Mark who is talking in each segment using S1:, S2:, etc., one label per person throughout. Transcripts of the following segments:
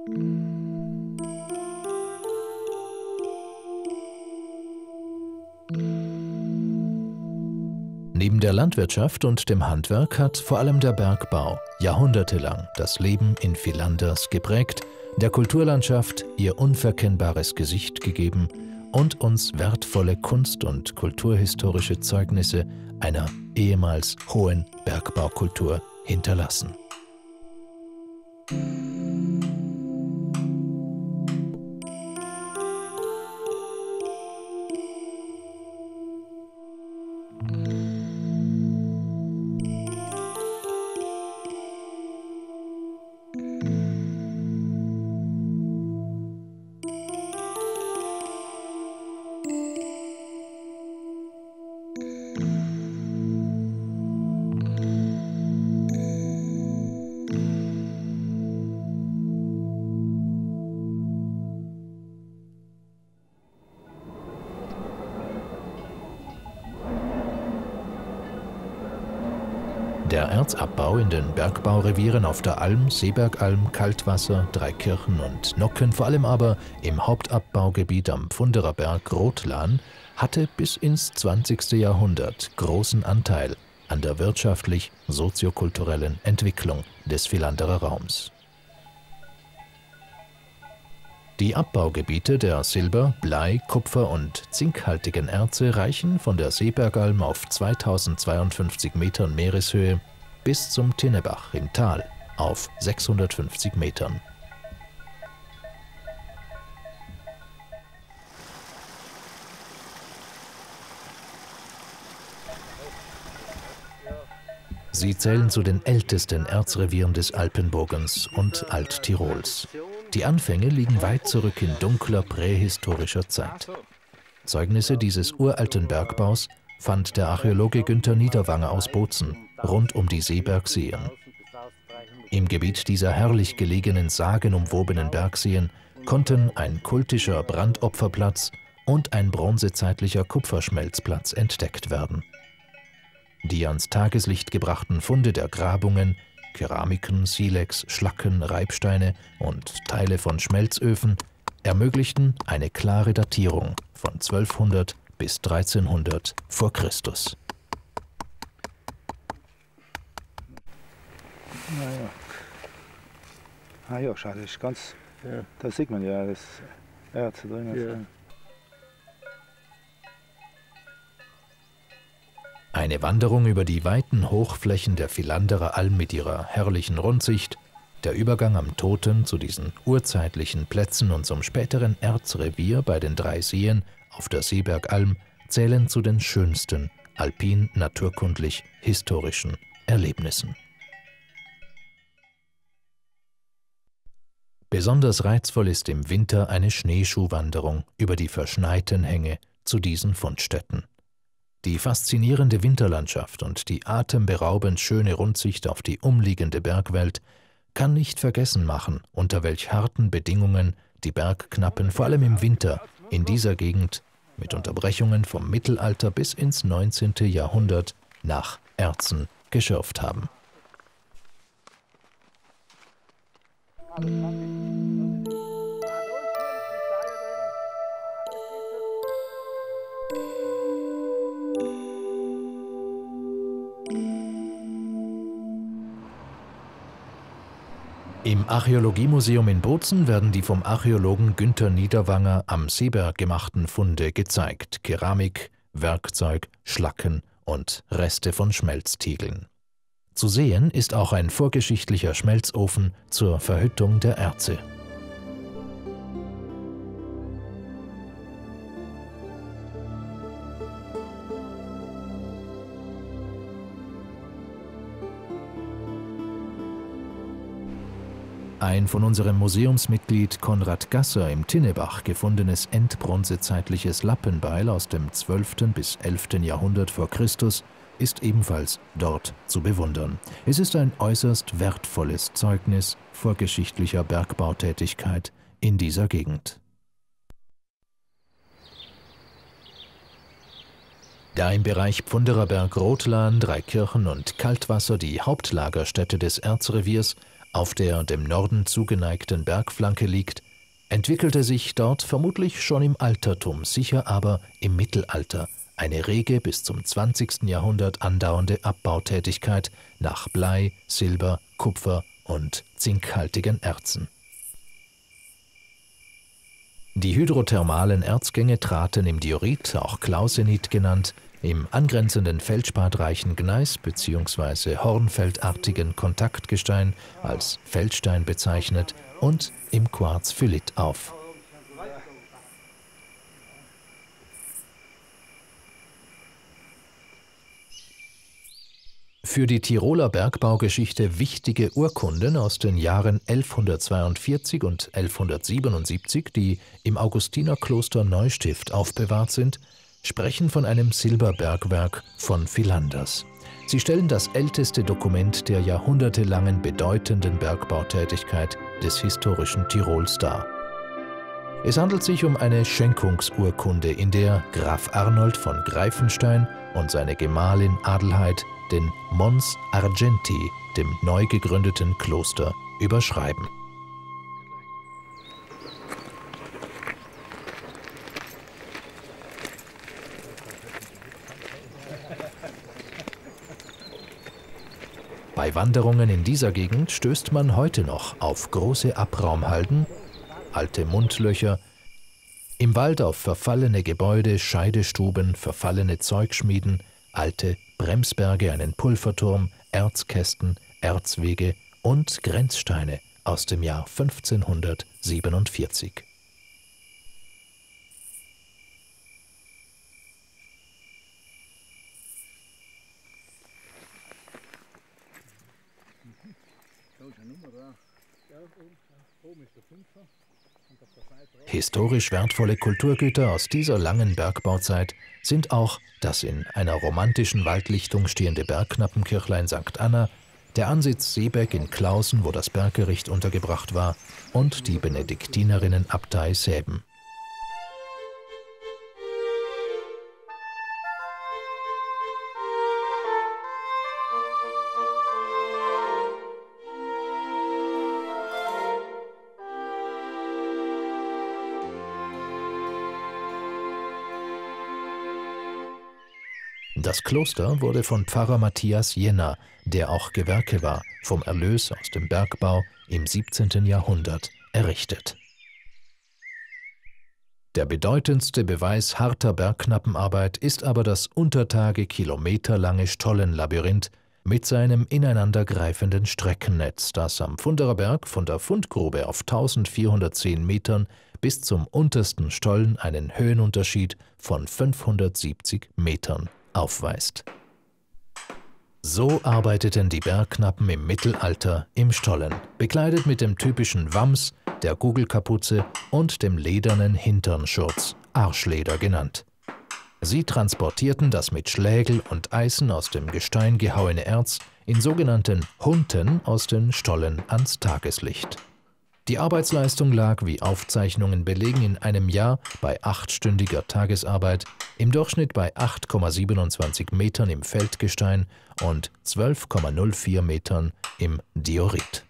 S1: Neben der Landwirtschaft und dem Handwerk hat vor allem der Bergbau jahrhundertelang das Leben in Villanders geprägt, der Kulturlandschaft ihr unverkennbares Gesicht gegeben und uns wertvolle kunst- und kulturhistorische Zeugnisse einer ehemals hohen Bergbaukultur hinterlassen. Der Erzabbau in den Bergbaurevieren auf der Alm, Seebergalm, Kaltwasser, Dreikirchen und Nocken, vor allem aber im Hauptabbaugebiet am Pfunderer Berg Rotlan, hatte bis ins 20. Jahrhundert großen Anteil an der wirtschaftlich-soziokulturellen Entwicklung des Villanderer Raums. Die Abbaugebiete der Silber-, Blei-, Kupfer- und zinkhaltigen Erze reichen von der Seebergalm auf 2052 Metern Meereshöhe bis zum Tinnebach im Tal auf 650 Metern. Sie zählen zu den ältesten Erzrevieren des Alpenbogens und Alttirols. Die Anfänge liegen weit zurück in dunkler prähistorischer Zeit. Zeugnisse dieses uralten Bergbaus fand der Archäologe Günther Niederwanger aus Bozen rund um die Seebergseen. Im Gebiet dieser herrlich gelegenen, sagenumwobenen Bergseen konnten ein kultischer Brandopferplatz und ein bronzezeitlicher Kupferschmelzplatz entdeckt werden. Die ans Tageslicht gebrachten Funde der Grabungen, Keramiken, Silex, Schlacken, Reibsteine und Teile von Schmelzöfen ermöglichten eine klare Datierung von 1200 bis 1300 vor Christus.
S2: Ja, schade, ist ganz. Ja. Da sieht man ja das Erz drin. Ja.
S1: Eine Wanderung über die weiten Hochflächen der Villanderer Alm mit ihrer herrlichen Rundsicht, der Übergang am Toten zu diesen urzeitlichen Plätzen und zum späteren Erzrevier bei den 3 Seen auf der Seebergalm zählen zu den schönsten alpin-naturkundlich-historischen Erlebnissen. Besonders reizvoll ist im Winter eine Schneeschuhwanderung über die verschneiten Hänge zu diesen Fundstätten. Die faszinierende Winterlandschaft und die atemberaubend schöne Rundsicht auf die umliegende Bergwelt kann nicht vergessen machen, unter welch harten Bedingungen die Bergknappen vor allem im Winter in dieser Gegend mit Unterbrechungen vom Mittelalter bis ins 19. Jahrhundert nach Erzen geschürft haben. Im Archäologiemuseum in Bozen werden die vom Archäologen Günther Niederwanger am Seeberg gemachten Funde gezeigt: Keramik, Werkzeug, Schlacken und Reste von Schmelztiegeln. Zu sehen ist auch ein vorgeschichtlicher Schmelzofen zur Verhüttung der Erze. Ein von unserem Museumsmitglied Konrad Gasser im Tinnebach gefundenes endbronzezeitliches Lappenbeil aus dem 12. bis 11. Jahrhundert vor Christus ist ebenfalls dort zu bewundern. Es ist ein äußerst wertvolles Zeugnis vorgeschichtlicher Bergbautätigkeit in dieser Gegend. Da im Bereich Pfunderer Berg Rotlan, Dreikirchen und Kaltwasser die Hauptlagerstätte des Erzreviers auf der dem Norden zugeneigten Bergflanke liegt, entwickelte sich dort vermutlich schon im Altertum, sicher aber im Mittelalter, eine rege bis zum 20. Jahrhundert andauernde Abbautätigkeit nach Blei, Silber, Kupfer und zinkhaltigen Erzen. Die hydrothermalen Erzgänge traten im Diorit, auch Klausenit genannt, im angrenzenden feldspadreichen Gneis bzw. hornfeldartigen Kontaktgestein als Feldstein bezeichnet und im Quarzphylit auf. Für die Tiroler Bergbaugeschichte wichtige Urkunden aus den Jahren 1142 und 1177, die im Augustinerkloster Neustift aufbewahrt sind, sprechen von einem Silberbergwerk von Philanders. Sie stellen das älteste Dokument der jahrhundertelangen bedeutenden Bergbautätigkeit des historischen Tirols dar. Es handelt sich um eine Schenkungsurkunde, in der Graf Arnold von Greifenstein und seine Gemahlin Adelheid den Mons Argenti, dem neu gegründeten Kloster, überschreiben. Bei Wanderungen in dieser Gegend stößt man heute noch auf große Abraumhalden, alte Mundlöcher, im Wald auf verfallene Gebäude, Scheidestuben, verfallene Zeugschmieden, alte Bremsberge, einen Pulverturm, Erzkästen, Erzwege und Grenzsteine aus dem Jahr 1547. Historisch wertvolle Kulturgüter aus dieser langen Bergbauzeit sind auch das in einer romantischen Waldlichtung stehende Bergknappenkirchlein St. Anna, der Ansitz Seebeck in Klausen, wo das Berggericht untergebracht war, und die Benediktinerinnenabtei Säben. Das Kloster wurde von Pfarrer Matthias Jenner, der auch Gewerke war, vom Erlös aus dem Bergbau im 17. Jahrhundert errichtet. Der bedeutendste Beweis harter Bergknappenarbeit ist aber das untertage kilometerlange Stollenlabyrinth mit seinem ineinandergreifenden Streckennetz, das am Funderer Berg von der Fundgrube auf 1410 Metern bis zum untersten Stollen einen Höhenunterschied von 570 Metern aufweist. So arbeiteten die Bergknappen im Mittelalter im Stollen, bekleidet mit dem typischen Wams, der Gugelkapuze und dem ledernen Hinternschurz, Arschleder genannt. Sie transportierten das mit Schlägel und Eisen aus dem Gestein gehauene Erz in sogenannten Hunten aus den Stollen ans Tageslicht. Die Arbeitsleistung lag, wie Aufzeichnungen belegen, in einem Jahr bei 8-stündiger Tagesarbeit im Durchschnitt bei 8,27 Metern im Feldgestein und 12,04 Metern im Diorit.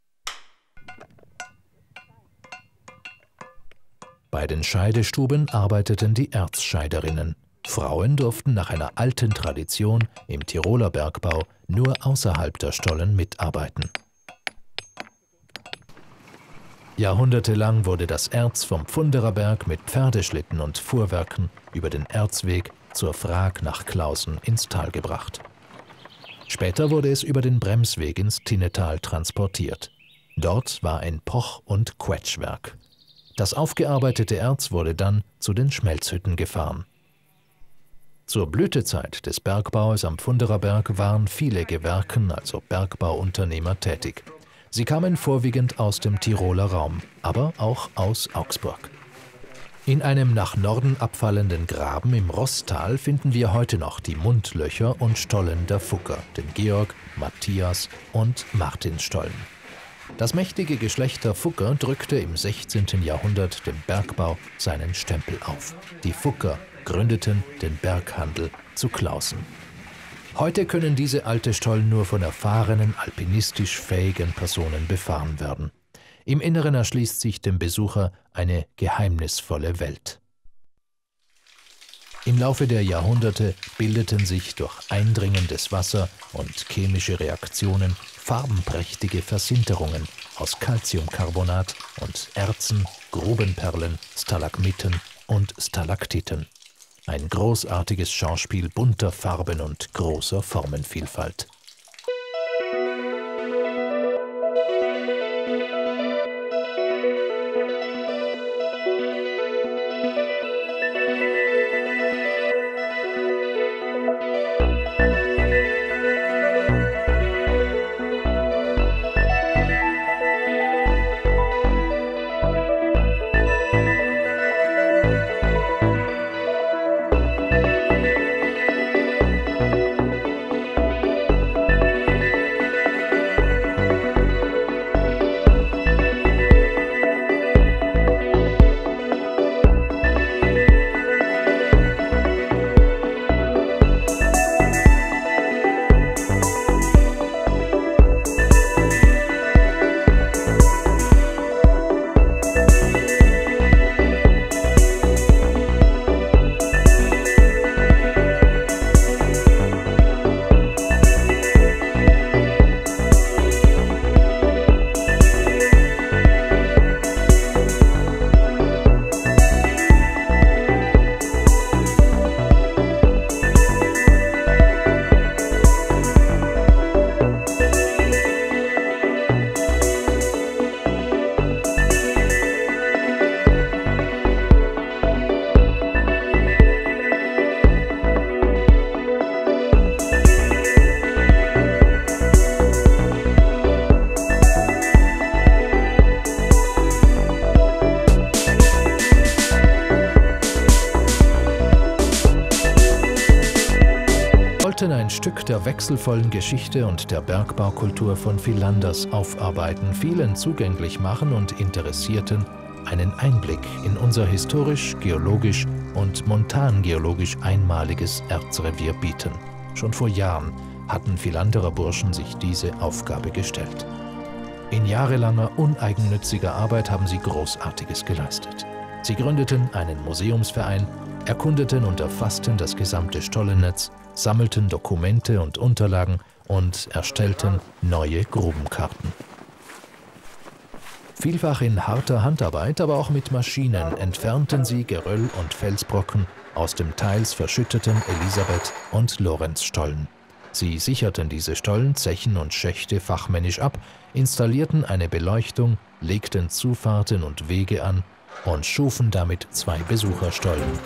S1: Bei den Scheidestuben arbeiteten die Erzscheiderinnen. Frauen durften nach einer alten Tradition im Tiroler Bergbau nur außerhalb der Stollen mitarbeiten. Jahrhundertelang wurde das Erz vom Pfunderer Berg mit Pferdeschlitten und Fuhrwerken über den Erzweg zur Frag nach Klausen ins Tal gebracht. Später wurde es über den Bremsweg ins Tinnetal transportiert. Dort war ein Poch- und Quetschwerk. Das aufgearbeitete Erz wurde dann zu den Schmelzhütten gefahren. Zur Blütezeit des Bergbaus am Pfunderer Berg waren viele Gewerken, also Bergbauunternehmer, tätig. Sie kamen vorwiegend aus dem Tiroler Raum, aber auch aus Augsburg. In einem nach Norden abfallenden Graben im Rosstal finden wir heute noch die Mundlöcher und Stollen der Fugger, den Georg, Matthias und Martinsstollen. Das mächtige Geschlecht der Fugger drückte im 16. Jahrhundert dem Bergbau seinen Stempel auf. Die Fugger gründeten den Berghandel zu Klausen. Heute können diese alte Stollen nur von erfahrenen, alpinistisch fähigen Personen befahren werden. Im Inneren erschließt sich dem Besucher eine geheimnisvolle Welt. Im Laufe der Jahrhunderte bildeten sich durch eindringendes Wasser und chemische Reaktionen farbenprächtige Versinterungen aus Calciumcarbonat und Erzen, Grubenperlen, Stalagmiten und Stalaktiten. Ein großartiges Schauspiel bunter Farben und großer Formenvielfalt. Ein Stück der wechselvollen Geschichte und der Bergbaukultur von Villanders aufarbeiten, vielen zugänglich machen und Interessierten einen Einblick in unser historisch, geologisch und montangeologisch einmaliges Erzrevier bieten. Schon vor Jahren hatten Villanderer Burschen sich diese Aufgabe gestellt. In jahrelanger uneigennütziger Arbeit haben sie Großartiges geleistet. Sie gründeten einen Museumsverein, erkundeten und erfassten das gesamte Stollennetz, sammelten Dokumente und Unterlagen und erstellten neue Grubenkarten. Vielfach in harter Handarbeit, aber auch mit Maschinen entfernten sie Geröll und Felsbrocken aus dem teils verschütteten Elisabeth- und Lorenzstollen. Sie sicherten diese Stollen, Zechen und Schächte fachmännisch ab, installierten eine Beleuchtung, legten Zufahrten und Wege an und schufen damit 2 Besucherstollen.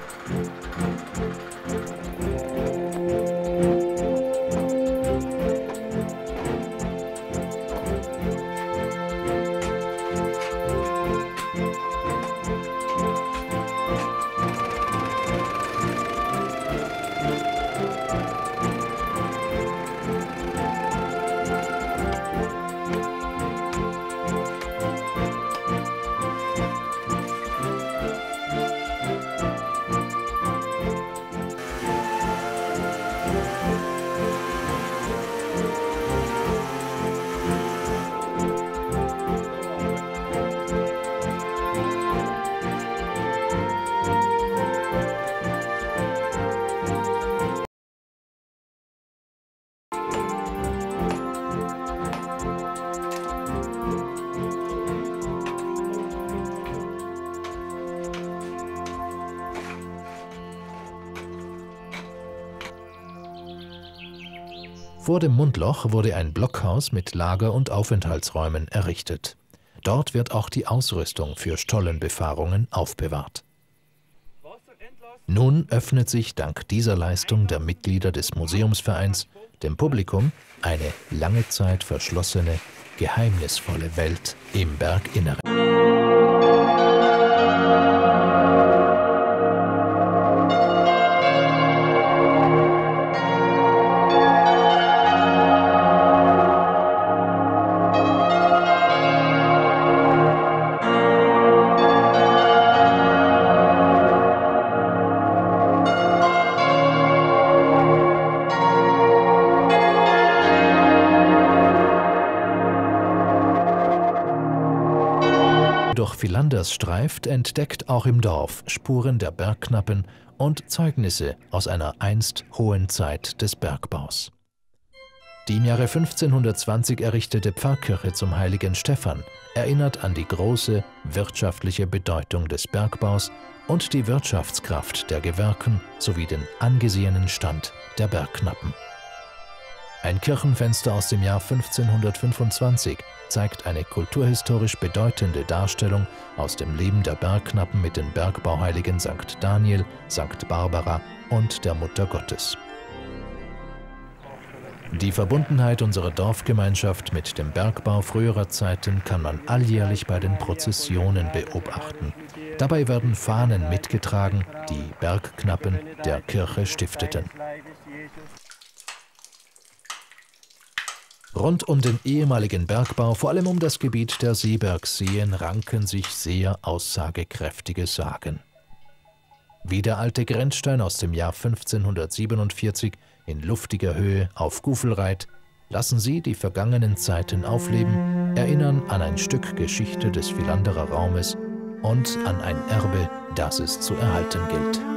S1: Vor dem Mundloch wurde ein Blockhaus mit Lager- und Aufenthaltsräumen errichtet. Dort wird auch die Ausrüstung für Stollenbefahrungen aufbewahrt. Nun öffnet sich dank dieser Leistung der Mitglieder des Museumsvereins dem Publikum eine lange Zeit verschlossene, geheimnisvolle Welt im Berginneren. durch Villanders streift, entdeckt auch im Dorf Spuren der Bergknappen und Zeugnisse aus einer einst hohen Zeit des Bergbaus. Die im Jahre 1520 errichtete Pfarrkirche zum heiligen Stephan erinnert an die große wirtschaftliche Bedeutung des Bergbaus und die Wirtschaftskraft der Gewerken sowie den angesehenen Stand der Bergknappen. Ein Kirchenfenster aus dem Jahr 1525 zeigt eine kulturhistorisch bedeutende Darstellung aus dem Leben der Bergknappen mit den Bergbauheiligen St. Daniel, St. Barbara und der Mutter Gottes. Die Verbundenheit unserer Dorfgemeinschaft mit dem Bergbau früherer Zeiten kann man alljährlich bei den Prozessionen beobachten. Dabei werden Fahnen mitgetragen, die Bergknappen der Kirche stifteten. Rund um den ehemaligen Bergbau, vor allem um das Gebiet der Seebergseen, ranken sich sehr aussagekräftige Sagen. Wie der alte Grenzstein aus dem Jahr 1547 in luftiger Höhe auf Gufelreit lassen sie die vergangenen Zeiten aufleben, erinnern an ein Stück Geschichte des Vilanderer Raumes und an ein Erbe, das es zu erhalten gilt.